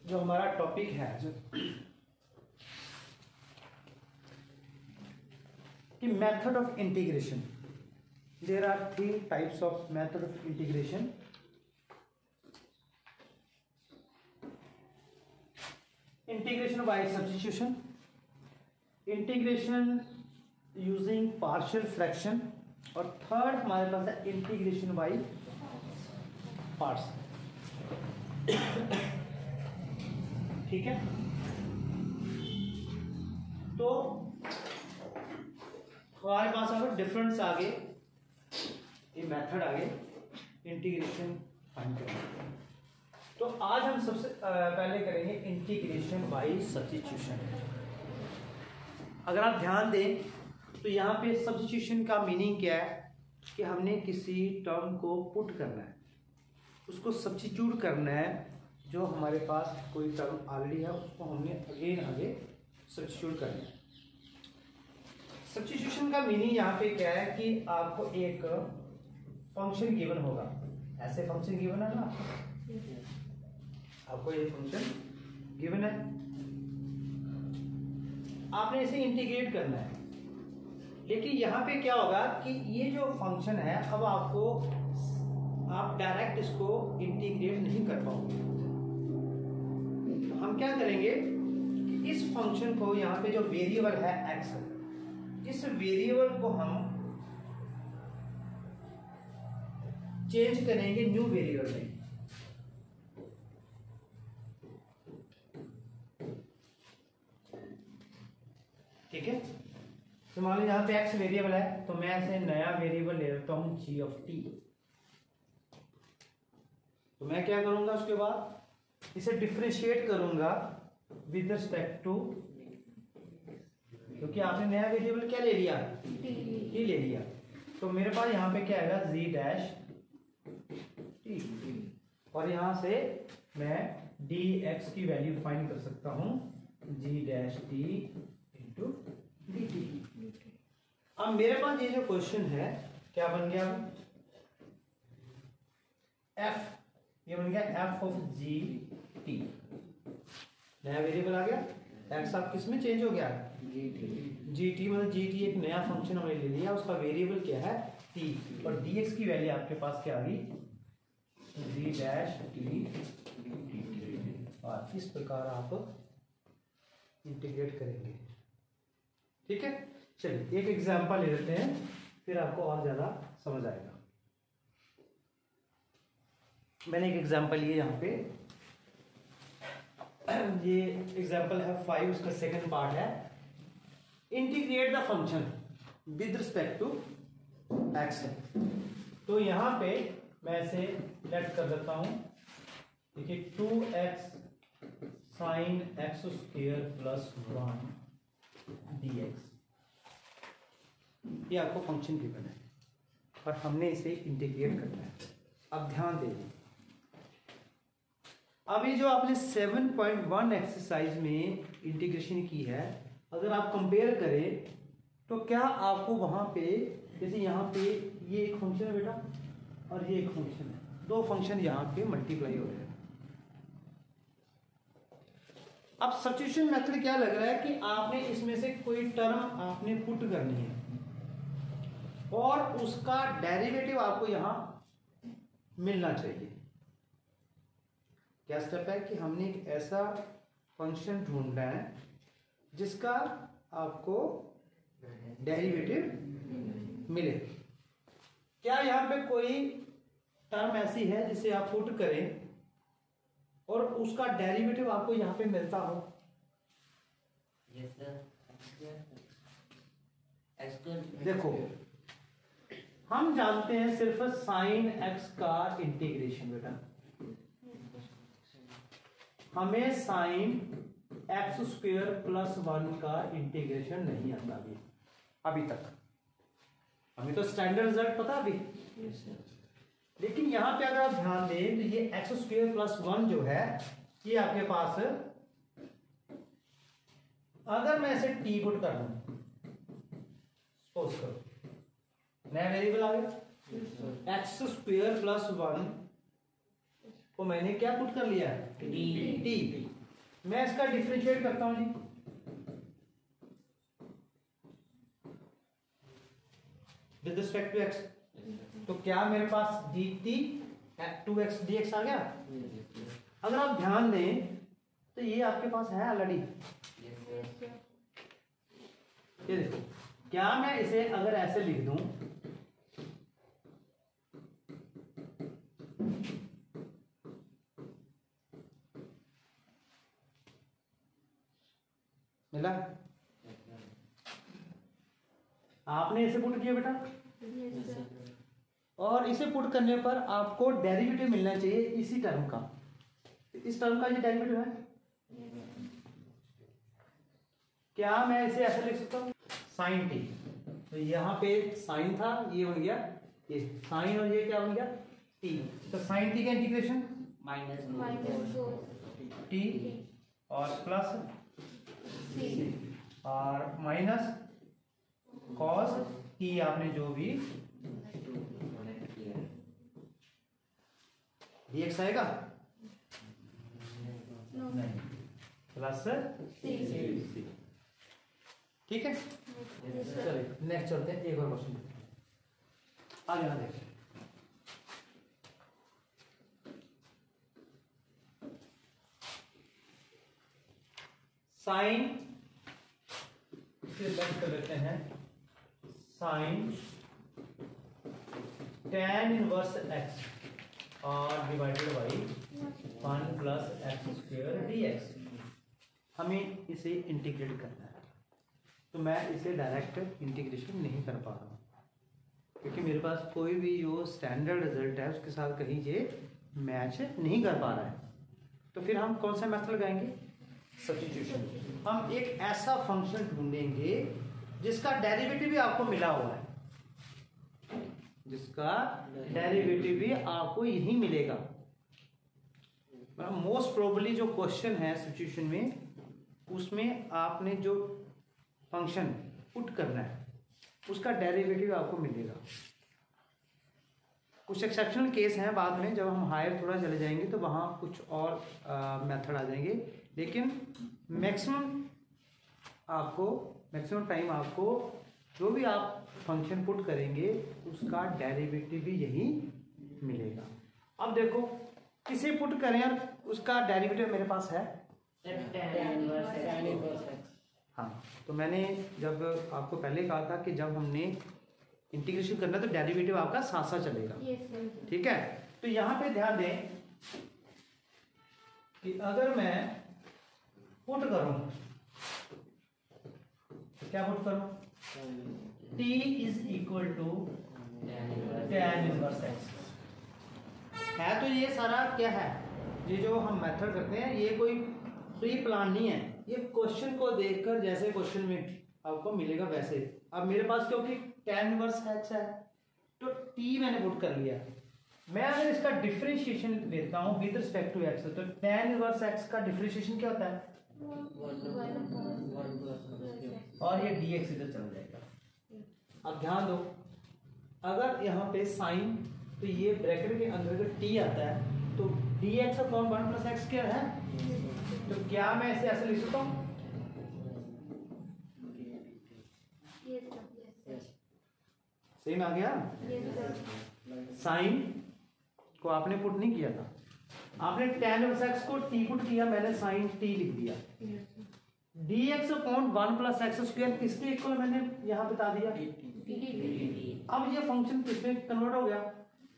जो हमारा टॉपिक है कि method of integration. There are 3 types of method of integration. Integration by substitution, integration using partial fraction, और third हमारे पास है इंटीग्रेशन बाय पार्ट्स। ठीक है, तो हमारे पास अगर डिफरेंस आगे ये मेथड आगे इंटीग्रेशन फाइंड करेंगे। तो आज हम सबसे पहले करेंगे इंटीग्रेशन बाय सब्स्टिट्यूशन। अगर आप ध्यान दें तो यहाँ पे सब्स्टिट्यूशन का मीनिंग क्या है कि हमने किसी टर्म को पुट करना है, उसको सब्स्टिट्यूट करना है। जो हमारे पास कोई टर्म ऑलरेडी है उसको हमने अगेन आगे सब्स्टिट्यूट करना है। सब्स्टिट्यूशन का मीनिंग यहाँ पे क्या है कि आपको एक फंक्शन गिवन होगा, ऐसे फंक्शन गिवन है ना, आपको ये फंक्शन गिवन है, आपने इसे इंटीग्रेट करना है। लेकिन यहाँ पे क्या होगा कि ये जो फंक्शन है अब आपको आप डायरेक्ट इसको इंटीग्रेट नहीं कर पाओगे। तो हम क्या करेंगे कि इस फंक्शन को यहाँ पे जो वेरिएबल है एक्स, इस वेरिएबल को हम चेंज करेंगे न्यू वेरिएबल में। ठीक है, तो मान लो यहाँ पे एक्स वेरिएबल है, तो मैं ऐसे नया वेरिएबल ले लेता हूं जी ऑफ टी। तो मैं क्या करूंगा, उसके बाद इसे डिफरेंशिएट करूंगा विद रिस्पेक्ट टू, क्योंकि आपने नया वेरिएबल क्या ले लिया, टी ले लिया। तो मेरे पास यहाँ पे क्या आएगा, जी डैश टी, और यहां से मैं डी एक्स की वैल्यू फाइंड कर सकता हूं, G dash T into D T. अब मेरे पास ये जो क्वेश्चन है क्या बन गया, एफ, ये बन गया एफ ऑफ जी टी। नया वेरिएबल आ गया, एक्स आप किस में चेंज हो गया, जी टी, मतलब जी टी एक नया फंक्शन हमने ले लिया, उसका वेरिएबल क्या है टी, और डी एक्स की वैल्यू आपके पास क्या आ गई, जी डैश टी। और इस प्रकार आप इंटीग्रेट करेंगे। ठीक है, चलिए एक एग्जांपल ले लेते हैं, फिर आपको और ज्यादा समझ आएगा। मैंने एक एग्जांपल लिया यहाँ पे, ये एग्जांपल है 5, उसका सेकंड पार्ट है, integrate the function with respect to X. तो यहाँ पे मैं इसे लेट कर देता हूं, देखिए 2x sine X square plus 1 dx, ये आपको फंक्शन गिवन है और हमने इसे इंटीग्रेट करना है। अब ध्यान दें, अभी जो आपने 7.1 एक्सरसाइज में इंटीग्रेशन की है, अगर आप कंपेयर करें तो क्या आपको वहां पे, जैसे यहाँ पे ये एक फंक्शन है बेटा और ये एक फंक्शन है, दो फंक्शन यहाँ पे मल्टीप्लाई हो रहे हैं। अब सब्स्टिट्यूशन मेथड क्या लग रहा है कि आपने इसमें से कोई टर्म आपने पुट करनी है और उसका डेरिवेटिव आपको यहां मिलना चाहिए। क्या स्टेप है कि हमने एक ऐसा फंक्शन ढूंढना है जिसका आपको डेरिवेटिव मिले। क्या यहां पे कोई टर्म ऐसी है जिसे आप पुट करें और उसका डेरिवेटिव आपको यहां पे मिलता हो? Yes sir. देखो, हम जानते हैं सिर्फ साइन एक्स का इंटीग्रेशन बेटा, हमें साइन एक्स स्क्वायर प्लस 1 का इंटीग्रेशन नहीं आता अभी तक। हमें तो स्टैंडर्ड रिजल्ट पता अभी। लेकिन यहां पे अगर आप ध्यान दें तो ये एक्स स्क्वायर प्लस 1 जो है ये आपके पास, अगर मैं इसे टी पुट कर दूं, सपोज करो नया वेरिएबल आ गया एक्स स्क्वायर प्लस 1 को मैंने क्या पुट कर लिया, टी। मैं इसका डिफरेंशिएट करता हूं जी, विद रिस्पेक्ट टू एक्स। तो क्या मेरे पास डी टी 2x dx आ गया। अगर आप ध्यान दें तो ये आपके पास है ऑलरेडी। ये देखो, क्या मैं इसे अगर ऐसे लिख दूं, मिला? आपने इसे पुट किया बेटा, और इसे पुट करने पर आपको डेरिवेटिव मिलना चाहिए इसी टर्म का। इस टर्म का ये डेरिवेटिव है। क्या मैं इसे ऐसे लिख सकता हूं, साइन टी। तो यहाँ पे साइन था, ये बन गया ये साइन, और ये क्या बन गया टी। तो साइन टी का इंटीग्रेशन माइनस टी और प्लस और माइनस कॉस टी, आपने जो भी dx आएगा नहीं, प्लस सी। ठीक है, चलिए नेक्स्ट चलते हैं। एक और क्वेश्चन आगे ना देखिए। साइन से लेट कर लेते हैं, साइन tan इनवर्स x और divided by 1 plus X square dx। हमें इसे इंटीग्रेट करना है, तो मैं इसे डायरेक्ट इंटीग्रेशन नहीं कर पा रहा हूँ क्योंकि मेरे पास कोई भी जो स्टैंडर्ड रिजल्ट है उसके साथ कहीं ये मैच नहीं कर पा रहा है। तो फिर हम कौन सा मेथड लगाएंगे, सब्स्टिट्यूशन। हम एक ऐसा फंक्शन ढूंढेंगे जिसका डेरिवेटिव भी आपको मिला हुआ है, जिसका डेरिवेटिव भी आपको यही मिलेगा। मोस्ट प्रोबेबली जो क्वेश्चन है सब्स्टिट्यूशन में, उसमें आपने जो फंक्शन पुट करना है उसका डेरिवेटिव आपको मिलेगा। कुछ एक्सेप्शनल केस हैं, बाद में जब हम हायर थोड़ा चले जाएंगे तो वहाँ कुछ और मेथड आ जाएंगे, लेकिन मैक्सिमम टाइम आपको जो भी आप फंक्शन पुट करेंगे उसका डेरिवेटिव भी यही मिलेगा। अब देखो किसे पुट करें और उसका डेरिवेटिव मेरे पास है हाँ। तो मैंने जब आपको पहले कहा था कि जब हमने इंटीग्रेशन करना तो डेरिवेटिव आपका साथ साथ चलेगा। ठीक है, तो यहाँ पे ध्यान दें कि अगर मैं पुट करूं, क्या पुट करूं, t is equal to tan inverse x है। तो ये सारा क्या है, ये जो हम मेथड करते हैं ये कोई प्री प्लान नहीं है, ये क्वेश्चन को देखकर जैसे क्वेश्चन में आपको मिलेगा वैसे। अब मेरे पास क्योंकि tan इनवर्स x है तो t मैंने पुट कर लिया। मैं अगर इसका डिफरेंशिएशन लेता हूं विद रिस्पेक्ट टू x, तो tan इनवर्स x का डिफरेंशिएशन क्या होता है, और ये dx इधर चला जाएगा। अब ध्यान दो, अगर यहाँ पे साइन, तो ये ब्रैकेट के अंदर अगर t आता है तो dx upon 1 plus X square है। तो क्या मैं इसे ऐसे लिख सकता हूँ, सही में आ गया। साइन को आपने पुट नहीं किया था, आपने tan इनवर्स x को t पुट किया, मैंने साइन t लिख दिया। dx upon 1 plus X square किसके इक्वल मैंने यहाँ बता दिया, अब ये फंक्शन किसमें कन्वर्ट हो गया,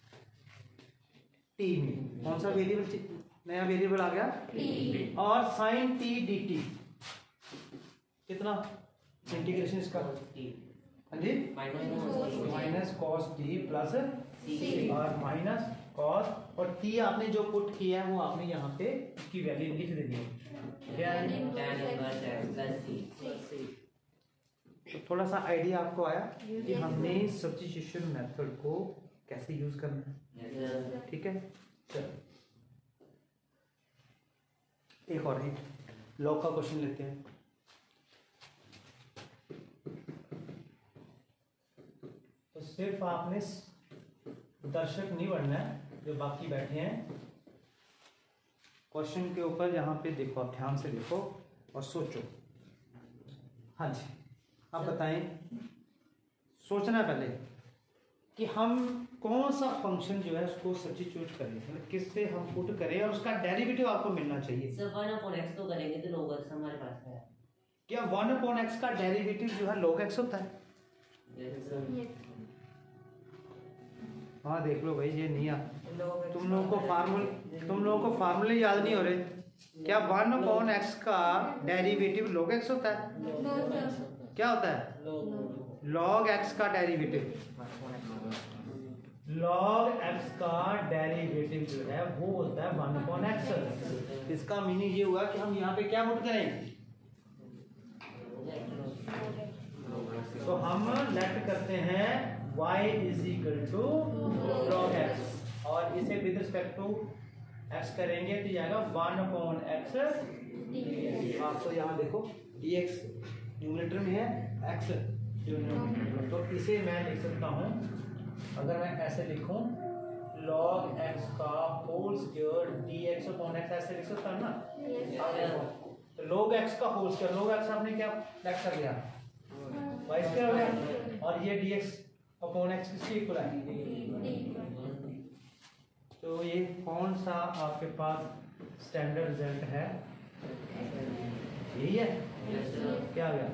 t में। कौन सा वेरिएबल, नया वेरिएबल आ गया t, और साइन t dt कितना इंटीग्रेशन इसका, हाँ जी, माइनस कॉस टी प्लस सी और माइनस कॉस, और t आपने जो पुट किया है वो आपने यहाँ पे इसकी वैल्यू लिख देनी है। तो थोड़ा सा आइडिया आपको आया कि हमने सब्स्टिट्यूशन मेथड को कैसे यूज करना है। ठीक है, चलो एक और ही लॉग का क्वेश्चन लेते हैं। तो सिर्फ आपने दर्शक नहीं बनना है, जो बाकी बैठे हैं क्वेश्चन के ऊपर यहाँ पे देखो, आप ध्यान से देखो और सोचो। हाँ जी, आप बताएं, सोचना पहले कि हम कौन सा फंक्शन जो है उसको सब्स्टिट्यूट करें, मतलब किससे हम पुट करें और उसका डेरिवेटिव आपको मिलना चाहिए। सर 1/x तो करेंगे तो log x हमारे पास है। क्या 1/x का डेरिवेटिव जो है log x होता है? हाँ देख लो भाई, ये नहीं आ, तुम लोगों को फार्मूले याद नहीं हो रहे। क्या 1/x का डेरिवेटिव log x होता है? क्या होता है? log x का डेरिवेटिव, log x का डेरिवेटिव जो है वो होता है 1/x। इसका मीनिंग ये हुआ कि हम यहाँ पे क्या पुट करें, तो हम लेट करते हैं y is equal to log x और इसे विद रिस्पेक्ट टू x करेंगे तो जाएगा 1/x। आपको यहाँ देखो dx न्यूमरेटर में है, x डिनोमिनेटर, तो इसे मैं लिख सकता हूँ, अगर मैं ऐसे लिखूं log x का होल स्क्वायर dx/x, ऐसे लिख सकता हूँ ना। तो log x का होल स्क्वायर, log x आपने क्या लेट कर दिया, y स्क्वायर हो गया, और ये dx/x किसके इक्वल है। तो ये कौन सा आपके पास स्टैंडर्ड रिजल्ट है, यही है। क्या आ गया,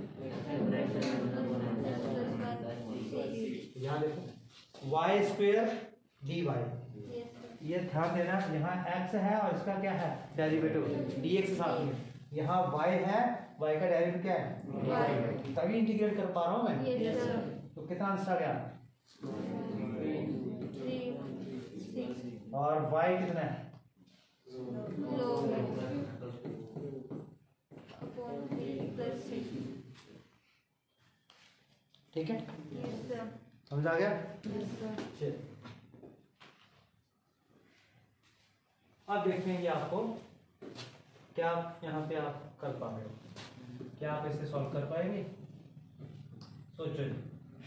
यहाँ देखो y स्क्वायर dy, ये ध्यान देना, यहाँ x है और इसका क्या है डेरिवेटिव dx साथ में, यहाँ y है, y का डेरिवेटिव क्या है, तभी इंटीग्रेट कर पा रहा हूँ मैं। तो कितना आंसर आ गया, और y कितना है, ठीक है, समझ आ गया। चलिए अब देखेंगे आपको क्या यहाँ पे आप कर पाएंगे, क्या आप इसे सॉल्व कर पाएंगे, सोचो जी।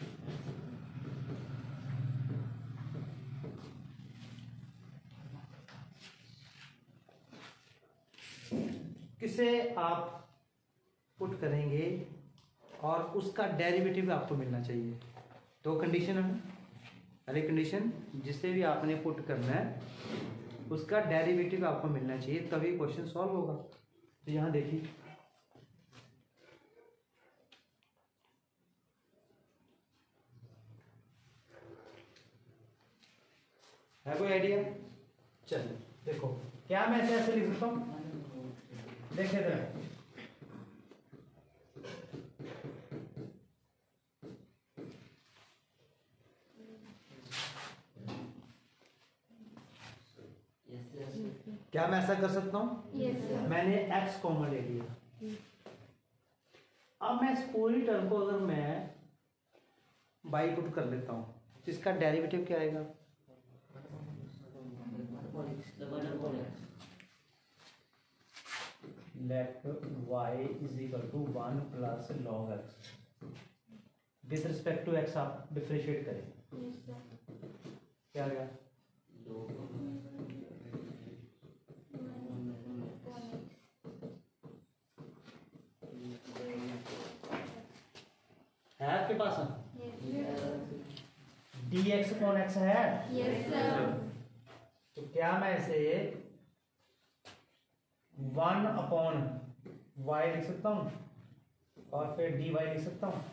किसे आप पुट करेंगे और उसका डेरिवेटिव आपको मिलना चाहिए। दो कंडीशन है, पहली कंडीशन जिसे भी आपने पुट करना है उसका डेरिवेटिव आपको मिलना चाहिए, तभी क्वेश्चन सॉल्व होगा। तो यहाँ देखिए, है कोई आइडिया, चलिए देखो, क्या मैं ऐसे लिख सकता हूँ, देखे तो क्या मैं ऐसा कर सकता हूँ, मैंने x कॉमन ले लिया, अब मैं इस पूरी टर्म को अगर मैं y पुट कर लेता हूँ तो इसका डेरिवेटिव क्या आएगा, let y is equal to 1 plus log x, with respect to x आप डिफरेंशिएट करें, क्या आ गया, है आपके पास dx/x है। तो क्या मैं इसे 1/y लिख सकता हूँ और फिर dy लिख सकता हूँ,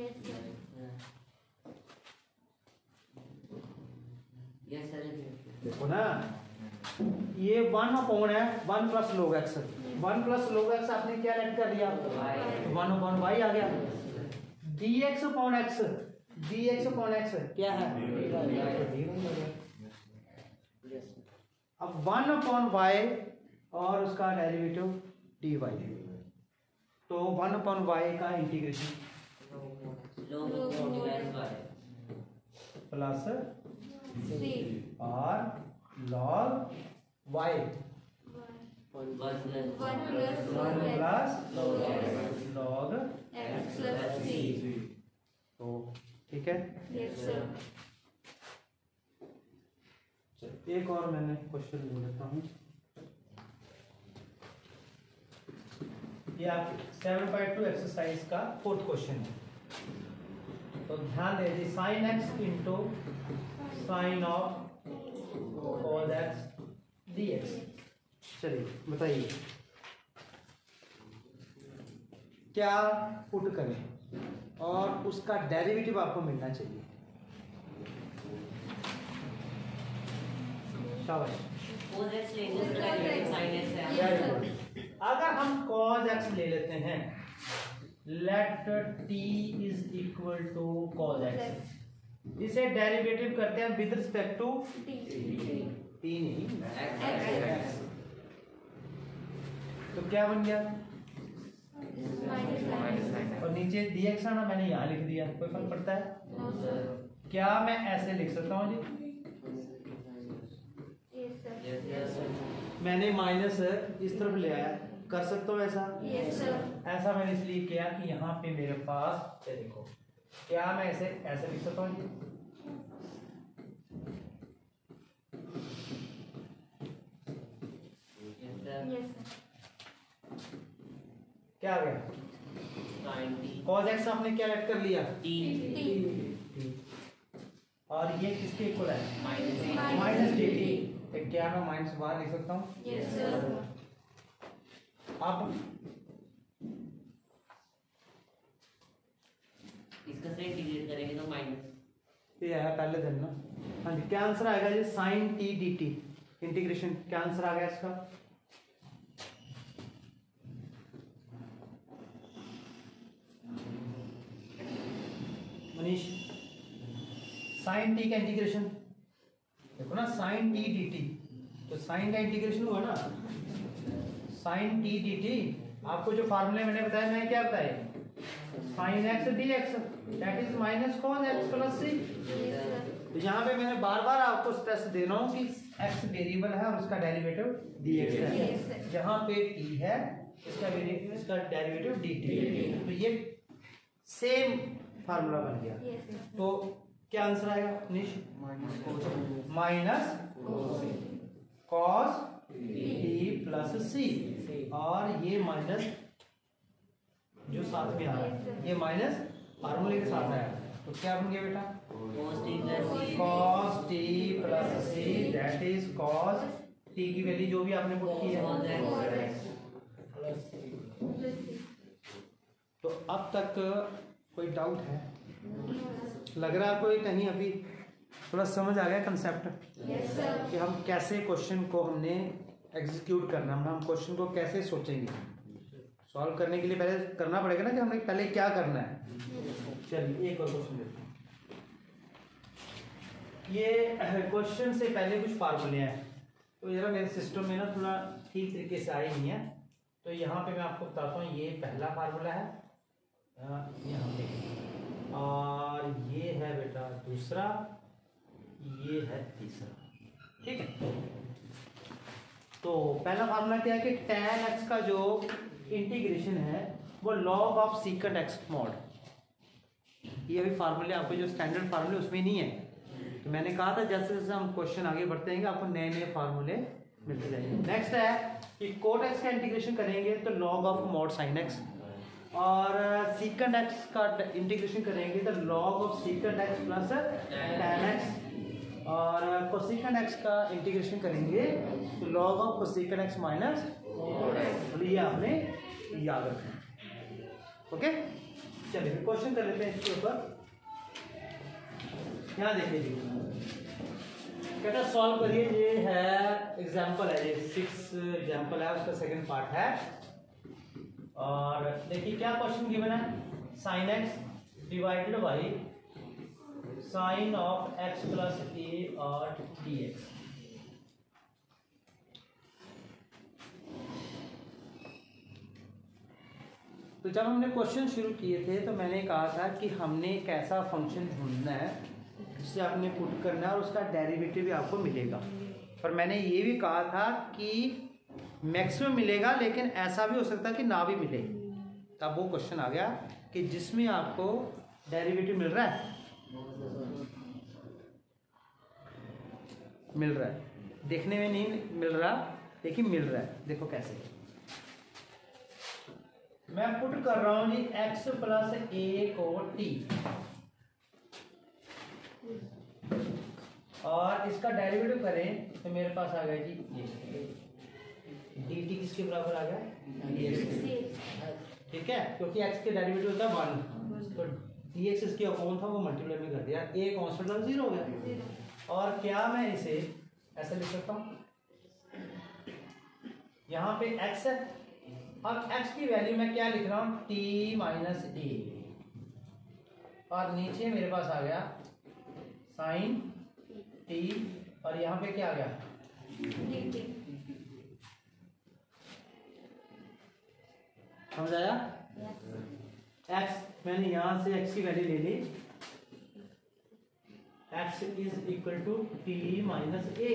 देखो ना, ये 1 है, 1 plus log x, 1 plus log x आपने क्या लेट कर दिया, 1/y आ गया, dx/x क्या है, अब 1/y और उसका डेरिवेटिव dy, तो 1/y का इंटीग्रेशन प्लस और log y, 1 plus log x, तो ठीक है। एक और मैंने क्वेश्चन ले लेता हूँ, ये आपके 7.2 एक्सरसाइज का 4th क्वेश्चन है। तो ध्यान दीजिए, sine x into sine of cos x d x. चलिए बताइए क्या पुट करें और उसका डेरिवेटिव आपको मिलना चाहिए। शाबाश, cos x लेंगे उसका डेरिवेटिव sin x है। Very good. अगर हम cos x ले लेते हैं, let t is equal to cos x, इसे डेरिवेटिव करते हैं विद रिस्पेक्ट टू t नहीं x। तो क्या बन गया, और नीचे dx आना मैंने यहाँ लिख दिया, कोई फर्क पड़ता है? क्या मैं ऐसे लिख सकता हूँ जी, मैंने माइनस इस तरफ ले आया, कर सकता हूँ ऐसा? ऐसा मैंने इसलिए किया कि यहाँ पे मेरे पास ये देखो, क्या मैं ऐसे ऐसे लिख सकता हूँ? क्या आ गया? cos x आपने क्या ऐड कर लिया? t। और ये किसके इक्वल है? Minus dt। तो क्या मैं माइनस बाहर लिख सकता हूँ? अब इसका से इंटीग्रेट करेंगे तो माइनस ये है पहले दिन ना। हाँ जी, क्या आंसर आएगा जी? Sine t d t integration, क्या आंसर आ गया इसका? मनीष, साइन टी का इंटीग्रेशन देखो ना, साइन टी डी टी, तो साइन का इंटीग्रेशन हुआ ना, साइन टी डी टी। आपको जो फार्मूले मैंने बताया, मैं क्या बताया? Sine x d x that is minus cos x plus c. तो यहाँ पे मैंने बार बार आपको स्ट्रेस दे रहा हूँ कि एक्स वेरिएबल है और उसका डेरिवेटिव डी एक्स है। जहाँ पे टी है इसका डेरिवेटिव डी टी। तो ये सेम फार्मूला बन गया। तो क्या आंसर आएगा निश? माइनस कॉस टी प्लस सी, और ये माइनस जो साथ में आ रहा है, ये माइनस फार्मूले के साथ आया, तो क्या बन गया बेटा? cos t plus c, that is cos t की वैल्यू जो भी आपने पुट की है। तो अब तक कोई डाउट है? लग रहा है कोई कहीं अभी थोड़ा समझ आ गया कंसेप्ट कि हम कैसे क्वेश्चन को हमने एग्जीक्यूट करना है, हम क्वेश्चन को कैसे सोचेंगे। सॉल्व करने के लिए पहले करना पड़ेगा ना कि हमने पहले क्या करना है। चलिए एक और क्वेश्चन देखते हैं। ये क्वेश्चन से पहले कुछ फार्मूले हैं, तो जरा मेरे सिस्टम में ना थोड़ा ठीक तरीके से आए नहीं है, तो यहाँ पे मैं आपको बताता हूँ। ये पहला फार्मूला है यहाँ पे, और ये है बेटा दूसरा, ये है तीसरा, ठीक है। तो पहला फार्मूला क्या है कि tan x का जो इंटीग्रेशन है वो log of secant x mod. ये अभी फार्मूले आपको जो स्टैंडर्ड फार्मूले उसमें नहीं है, तो मैंने कहा था जैसे जैसे हम क्वेश्चन आगे बढ़ते हैं आपको नए नए फार्मूले मिलते जाएंगे। नेक्स्ट है कि कोट एक्स का इंटीग्रेशन करेंगे तो log of mod sine x, और सीकंड एक्स का इंटीग्रेशन करेंगे तो log of secant x plus tan x, और कोसेकंड एक्स का इंटीग्रेशन करेंगे तो log of cosecant x minus, ये आपने याद रखना। ओके, चलिए फिर क्वेश्चन कर लेते हैं इसके ऊपर। यहाँ देखिए जी, कहता सॉल्व करिए। ये है एग्जाम्पल है, ये 6 एग्जाम्पल है, उसका सेकंड पार्ट है। और देखिए क्या क्वेश्चन गिवन है, sine x divided by sine of x plus a और डी एक्स। तो जब हमने क्वेश्चन शुरू किए थे तो मैंने कहा था कि हमने एक ऐसा फंक्शन ढूंढना है जिसे आपने पुट करना है और उसका डेरिवेटिव भी आपको मिलेगा। पर मैंने ये भी कहा था कि मैक्सिमम मिलेगा, लेकिन ऐसा भी हो सकता है कि ना भी मिले। तब वो क्वेश्चन आ गया कि जिसमें आपको डेरिवेटिव मिल रहा है, देखने में नहीं मिल रहा लेकिन मिल रहा है। देखो कैसे, मैं पुट कर रहा हूं जी x प्लस ए को t, और इसका डेरिवेटिव करें तो मेरे पास आ गया जी ये डी टी किसके बराबर आ गया, ठीक है, क्योंकि x के डेरिवेटिव होता है 1, तो dx इसके अपॉन था वो मल्टीप्लाई में कर दिया, a कांस्टेंट और 0 हो गया। और क्या मैं इसे ऐसे लिख सकता हूँ, यहाँ पे x है, अब x की वैल्यू मैं क्या लिख रहा हूँ, t माइनस ए, और नीचे मेरे पास आ गया साइन t, और यहाँ पे क्या आ गया, समझ आया। x मैंने यहां से x की वैल्यू ले ली, x is equal to t minus a,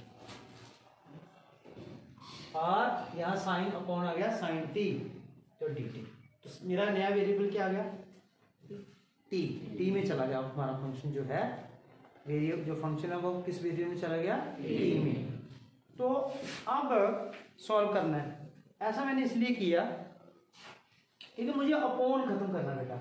और यहाँ साइन अपॉन आ गया साइन टी, तो डी टी, तो मेरा नया वेरिएबल क्या आ गया, टी, टी में चला गया हमारा फंक्शन जो है, वेरिएबल जो फंक्शन है वो किस वेरिएबल में चला गया, टी में। तो अब सॉल्व करना है, ऐसा मैंने इसलिए किया क्योंकि मुझे अपॉन खत्म करना बेटा,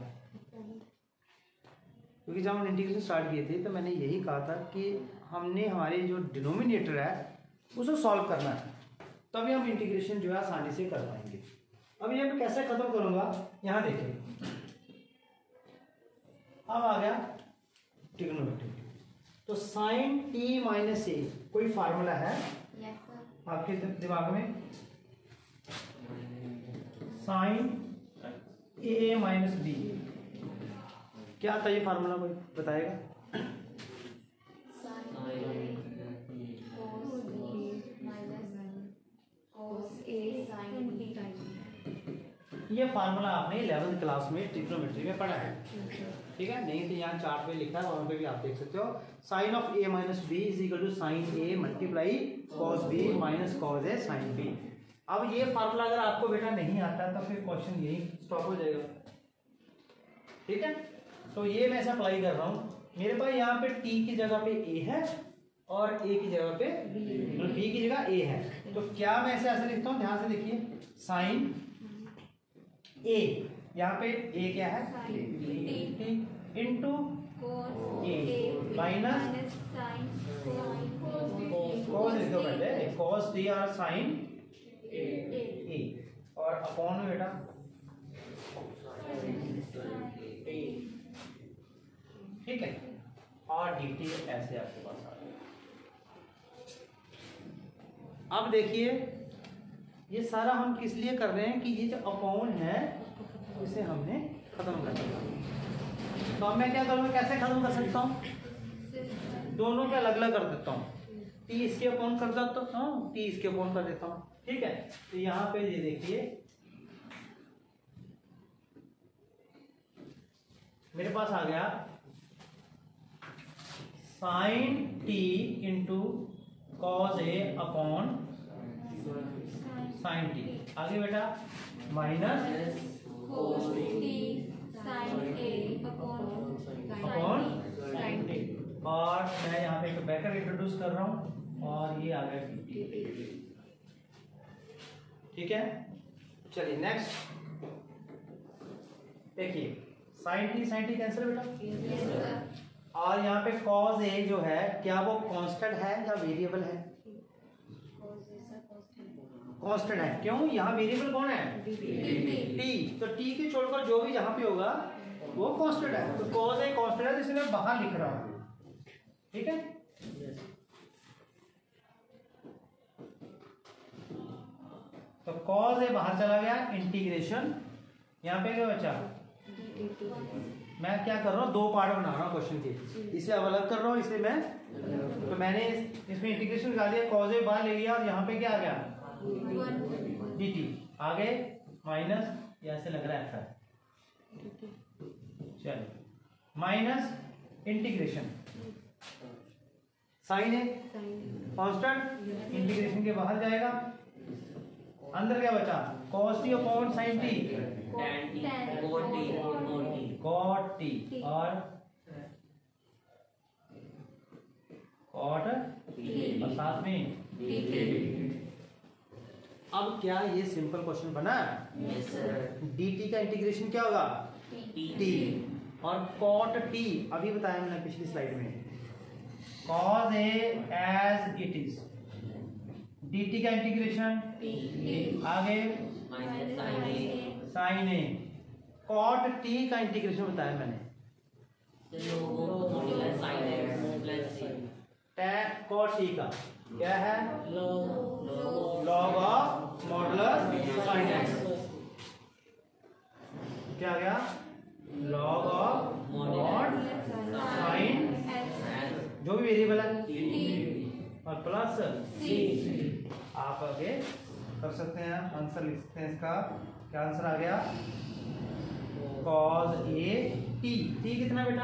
क्योंकि जब हम इंटीग्रेशन स्टार्ट किए थे तो मैंने यही कहा था कि हमने हमारे जो डिनोमिनेटर है उसको सॉल्व करना है, तभी हम इंटीग्रेशन जो है आसानी से कर पाएंगे। अब ये मैं कैसे खत्म करूंगा, यहाँ देखिए, अब आ गया ट्रिग्नोमेट्री, तो साइन टी माइनस ए कोई फार्मूला है आपके दिमाग में, साइन ए माइनस बी, क्या था ये फार्मूला, कोई बताएगा, ये फार्मूला आपने 11th क्लास में ट्रिग्नोमेट्री में पढ़ा है, ठीक है, नहीं तो यहाँ चार्ट पे लिखा है, वहां पे भी आप देख सकते हो, sine of a minus b is equal to sine a multiply cos b minus cos a sine b. अब ये फार्मूला अगर आपको बेटा नहीं आता तो फिर क्वेश्चन यही स्टॉप हो जाएगा, ठीक है। तो ये मैं ऐसा अप्लाई कर रहा हूँ, मेरे पास यहाँ पे t की जगह पे a है और a की जगह पे b की जगह a है, तो क्या मैं ऐसे लिखता हूँ, ध्यान से देखिए, साइन a, यहाँ पे a क्या है, इंटू a माइनस कॉस लिख दो पहले, कॉस टी और साइन ए, और अपॉन में बेटा ठीक है, और डी टी ऐसे आपके पास आ गया। अब देखिए ये सारा हम किस लिए कर रहे हैं कि ये जो अपॉन है इसे हमने खत्म कर दिया, तो अब मैं क्या करूँगा, कैसे खत्म कर सकता हूँ, दोनों के अलग अलग कर देता हूँ, टी इसके अपॉन कर देता हूँ, टी इसके अपॉन कर देता हूँ, ठीक है। तो यहाँ पे ये देखिए मेरे पास आ गया sine t into cos a upon sine t, आगे बेटा माइनस अपॉन साइन टी, और मैं यहाँ पे एक ब्रैकेट इंट्रोड्यूस कर रहा हूँ और ये आ गया टी, ठीक है। चलिए नेक्स्ट देखिए, साइन टी कैंसिल बेटा, और यहाँ पे कॉस ए जो है क्या वो कांस्टेंट है या वेरिएबल है, कांस्टेंट है, क्यों, यहाँ वेरिएबल कौन है, टी, तो टी के छोड़कर जो भी यहाँ पे होगा वो कांस्टेंट है, तो कॉस ए कांस्टेंट है, तो इसलिए मैं बाहर लिख रहा हूँ, ठीक है। तो कॉस ए बाहर चला गया, इंटीग्रेशन यहाँ पे क्या बचा, मैं क्या कर रहा हूँ, दो पार्ट बना रहा हूँ क्वेश्चन के, इसे अब अलग कर रहा हूँ, इसे मैं, तो मैंने इसमें इंटीग्रेशन निकाल दिया, कॉस ए बाहर ले लिया और यहाँ पे क्या आ गया, dt, आगे माइनस, ऐसे लग रहा है, चलो माइनस इंटीग्रेशन साइन है कांस्टेंट, इंटीग्रेशन के बाहर जाएगा, अंदर क्या बचा, cos t upon sin t, cot t और cot t, और साथ में अब क्या ये सिंपल क्वेश्चन बना है। Yes, sir. dt का इंटीग्रेशन क्या होगा t, और cot t अभी बताया मैंने पिछली स्लाइड में, cos a as it is, dt का इंटीग्रेशन आगे Minus sin A. sin a, cot t का इंटीग्रेशन बताया मैंने, Modulus sin x plus c. tan cot t का क्या है Log. log of modulus sin x, क्या आ गया log ऑफ मॉड sin जो भी वेरिएबल है और प्लस आप आगे कर सकते हैं, आंसर लिख सकते हैं इसका, क्या आंसर आ गया cos a t, t कितना बेटा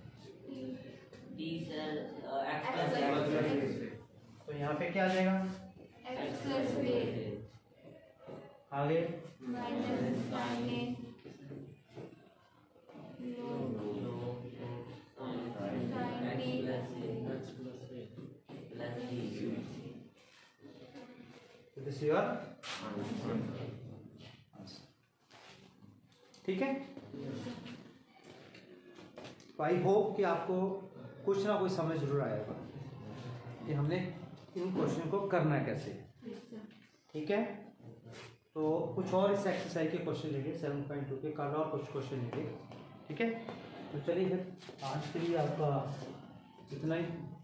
D sir, x plus x. तो यहाँ पे क्या आ जाएगा x plus b आगे minus sin a this your, ठीक है। तो आई होप कि आपको कुछ ना कुछ समझ जरूर आएगा कि हमने इन क्वेश्चन को करना कैसे, ठीक है। तो कुछ और इस एक्सरसाइज के क्वेश्चन लेंगे 7.2 के, कल और कुछ क्वेश्चन लेंगे, ठीक है। तो चलिए फिर आज के लिए आपका इतना ही।